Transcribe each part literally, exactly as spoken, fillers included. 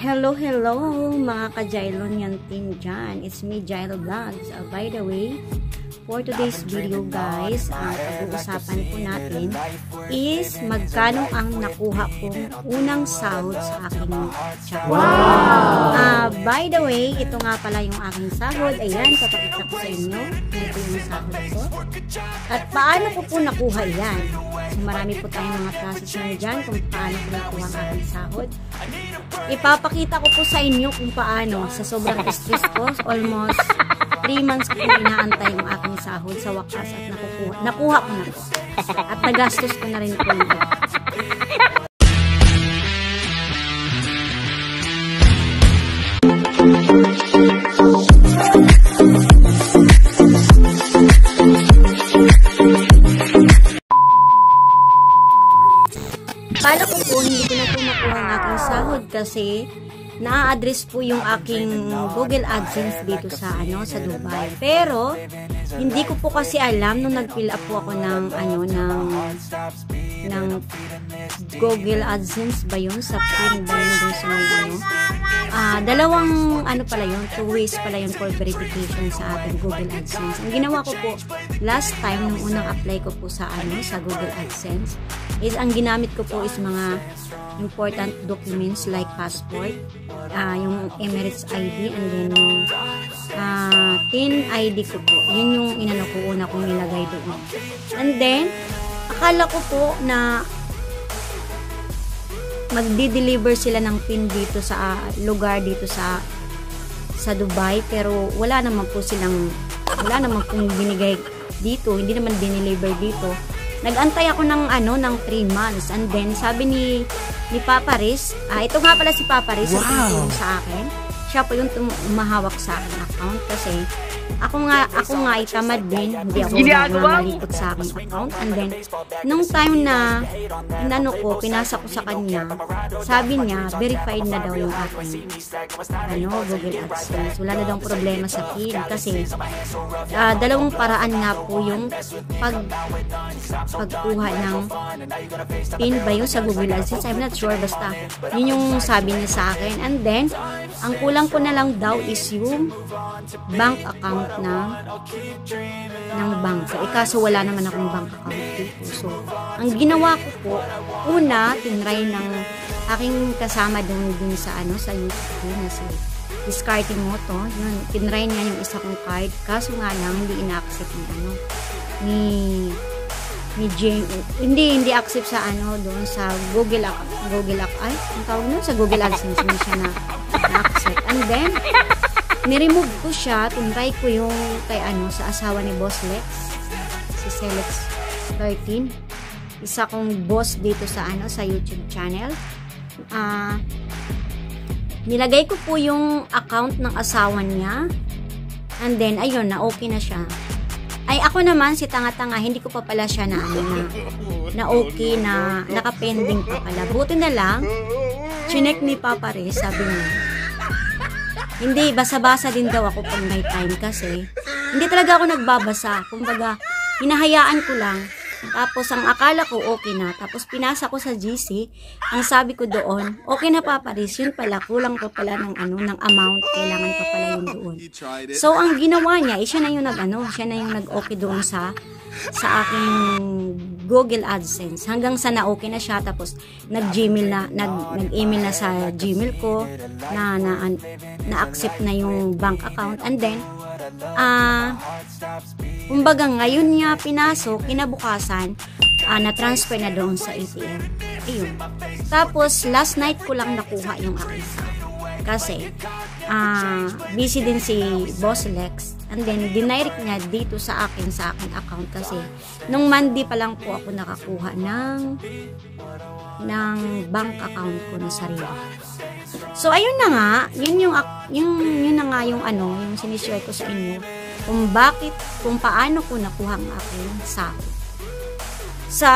Hello, hello mga ka-Jailonian team dyan. It's me, Jailo Vlogs. Uh, by the way, for today's video guys, ang uh, pag-uusapan po natin is magkano ang nakuha kong unang sahod sa aking channel. Wow! Uh, by the way, ito nga pala yung aking sahod. Ayan, papakita ko sa inyo. Ito yung sahod ko. At paano ko po nakuha yan? So, marami po tayong mga process na dyan kung paano ko nakuha ang aking sahod. Ipapakita ko po sa inyo kung paano sa sobrang stress ko, almost three months ko inaantay yung aking sahod sa wakas at nakukuha, nakuha ko na po. At nagastos ko na rin po ito. Kala ko po hindi ko na po nakuha ang aking sahod kasi na-address po yung aking Google AdSense dito sa ano sa Dubai. Pero hindi ko po kasi alam nung nag-fill up po ako ng ano ng ng Google AdSense ba yun sa pin ba yun dun sa may ano. Ah, dalawang ano pala yun, two ways pala yun for verification sa ating Google AdSense. Ang ginawa ko po last time nung unang apply ko po sa ano sa Google AdSense is ang ginamit ko po is mga important documents like passport, uh, yung Emirates I D, and then yung uh, T I N I D ko po. Yun yung inano ko una kong nilagay doon. And then, akala ko po na magdi-deliver sila ng pin dito sa uh, lugar dito sa sa Dubai, pero wala naman po silang wala naman pong binigay dito, hindi naman dineliver dito. Nag-antay ako ng ano ng three months, and then sabi ni ni Papa Riz, ah, ito nga pala si Papa Riz, wow, ang tumutulong sa akin. Siya po yung umahawak sa akin account kasi ako nga ako nga ay tamad din, hindi ako namalikot sa aking account. And then nung time na inano ko, pinasa ko sa kanya, sabi niya verified na daw yung aking ano Google AdSense. Wala na daw problema sa pin kasi uh, dalawang paraan nga po yung pag pagkuha ng pin ba yun sa Google AdSense. I'm not sure, basta yun yung sabi niya sa akin. And then ang kulang ko na lang daw is yung bank account na ng bangko. Eh, kaso wala naman akong bank account dito. So, ang ginawa ko po, una, tinry ng aking kasama dun, dun sa ano, sa YouTube, na si discarding mo to. Yun, tinry niya yung isa kong card. Kaso nga lang, hindi ina-accept ni ano, ni ni Jane. Hindi, hindi accept sa ano, doon sa Google Google ay, ang tawag nun, sa Google AdSense, hindi siya na na-accept. And then, ni-remove ko siya, tinry ko yung kay ano, sa asawa ni Boss Lex, si Celex thirteen, isa kong boss dito sa ano, sa YouTube channel. Ah, uh, nilagay ko po yung account ng asawa niya, and then, ayun, na okay na siya. Ay, ako naman, si tanga-tanga, hindi ko pa pala siya na ano, na, na okay, na nakapending pa pala. Buti na lang, chinek ni Papa Riz, sabi niya, hindi, basa-basa din daw ako pag may time kasi hindi talaga ako nagbabasa. Kumbaga, hinahayaan ko lang. Tapos, ang akala ko okay na. Tapos, pinasa ko sa G C. Ang sabi ko doon, okay na Papa Riz. Yun pala, kulang pa pala ng, ano, ng amount. Kailangan pa pala yun doon. So, ang ginawa niya, eh, siya na yung nag-ano, siya na yung nag-okay doon sa sa aking Google AdSense. Hanggang sa na-okay na siya. Tapos, nag-Gmail na, nag-email na sa Gmail ko na na, na-accept na yung bank account. And then, ah, uh, kumbaga ngayon niya pinasok, kinabukasan, uh, na-transfer na doon sa A T M. Ayun. Tapos, last night ko lang nakuha yung aking kasi uh, busy din si Boss Lex, and then dinirect niya dito sa akin sa akin account kasi nung Monday pa lang po ako nakakuha ng ng bank account ko na sarili. So ayun na nga, yun yung yung yun na nga yung ano, yung sinishare ko sa inyo kung bakit, kung paano ko nakuha ang aking sahod. Sa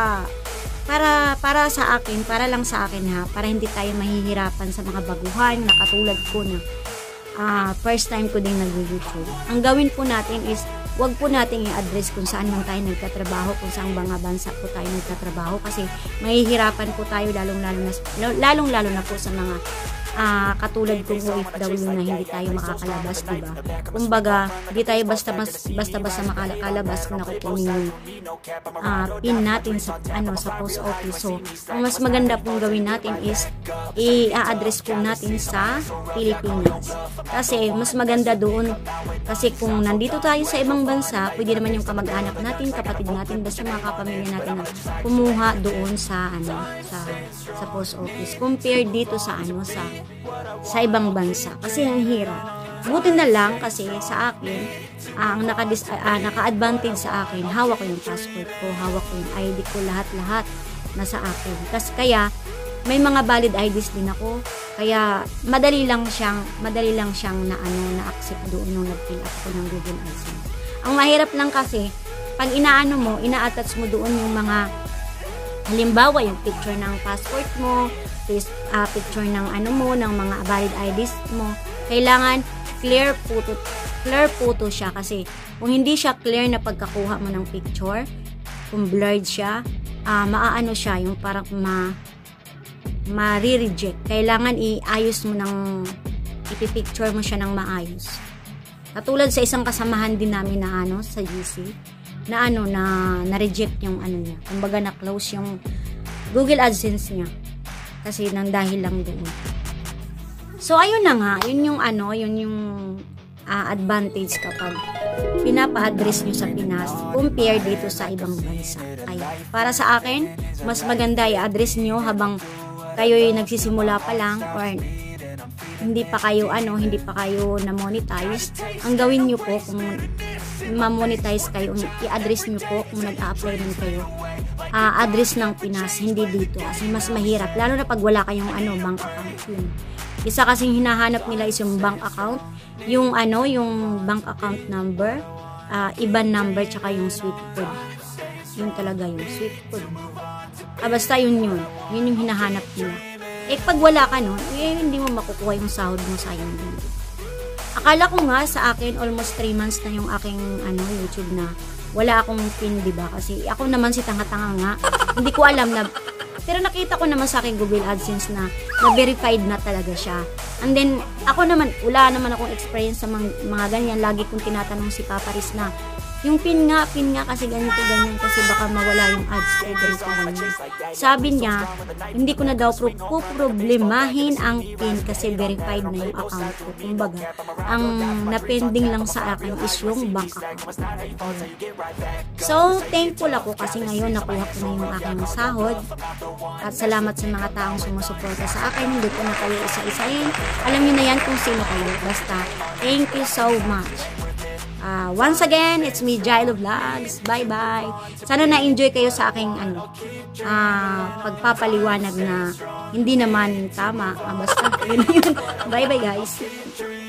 para para sa akin, para lang sa akin ha, para hindi tayo mahihirapan sa mga baguhan na katulad ko na uh, first time ko din nag-YouTube. Ang gawin po natin is wag po nating i-address kung saan man tayo nagtatrabaho, kung saan mga bansa po tayo nagtatrabaho kasi mahihirapan po tayo lalong-lalo na lalong-lalo na po sa mga uh, katulad kung O F W na hindi tayo makakalabas, diba? Kumbaga, hindi tayo basta basta basta makakalabas kung nakukunin yung uh, pin natin sa ano sa post office. So, ang mas maganda pong gawin natin is i-address po natin sa Pilipinas. Kasi mas maganda doon, kasi kung nandito tayo sa ibang bansa, pwede naman yung kamag-anak natin, kapatid natin, basta mga kapamilya natin na kumuha doon sa ano sa sa post office compare dito sa ano sa sa ibang bansa, kasi ang hirap. Buti na lang kasi sa akin, uh, ang naka uh, naka-advantage sa akin, hawak ko yung passport ko, hawak ko yung I D ko, lahat-lahat nasa akin. Kasi kaya may mga valid I Ds din ako, kaya madali lang siyang madali lang siyang na ano na accept doon nung nag-fill up ko ng Google AdSense. Ang mahirap lang kasi pag inaano mo, ina-attach mo doon yung mga, halimbawa yung picture ng passport mo, please, uh, picture ng ano mo, ng mga valid I Ds mo, kailangan clear photo, clear photo siya, kasi kung hindi siya clear na pagkakuha mo ng picture, kung blurred siya, uh, maaano siya, yung parang ma ma-reject. Kailangan i-ayos mo ng ipipicture mo siya ng maayos. Katulad sa isang kasamahan din namin na ano sa G C, na ano na na-reject yung ano niya. Kumbaga na-close yung Google AdSense niya kasi nang dahil lang doon. So ayun na nga, yun yung ano, yun yung uh, advantage kapag pinapa-address nyo sa Pinas compare dito sa ibang bansa. Ay, para sa akin, mas maganda i-address nyo habang kayo yung nagsisimula pa lang or hindi pa kayo ano, hindi pa kayo na monetize. Ang gawin nyo po kung ma-monetize kayo, i-address nyo po kung nag-a-apply man kayo, uh, address ng Pinas, hindi dito, kasi mas mahirap lalo na pag wala kayong ano, bank account. Yun. Isa kasing hinahanap nila is yung bank account, yung ano, yung bank account number, uh, I B A N number, tsaka yung swift code. Yun talaga yung swift code. Ah, basta yun yun. Yun yung hinahanap nila. Eh, pag wala ka nun, eh, hindi mo makukuha yung sahod mo sa iyong video. Akala ko nga sa akin, almost three months na yung aking ano, YouTube na wala akong pin, diba? Kasi ako naman si tanga-tanga nga. Hindi ko alam na, pero nakita ko naman sa aking Google AdSense na na-verified na talaga siya. And then, ako naman, wala naman akong experience sa mga, mga ganyan. Lagi kong tinatanong si Papa Riz na, yung pin nga, pin nga kasi ganito, ganyan, kasi baka mawala yung ads ko, ganito, ganyan. Sabi niya, hindi ko na daw pro problemahin ang pin kasi verified na yung account ko. Kumbaga, ang napending lang sa akin is yung bank account. So, thankful ako kasi ngayon nakuha ko na yung aking sahod. At salamat sa mga taong sumusuporta sa akin. Hindi ko na kayo isa-isahin. Alam niyo na yan kung sino kayo. Basta, thank you so much. Uh, once again, it's me, Jailo Vlogs. Bye-bye. Sana na-enjoy kayo sa aking ano, uh, pagpapaliwanag na hindi naman tama. Uh, basta, yun yun. Bye-bye, guys.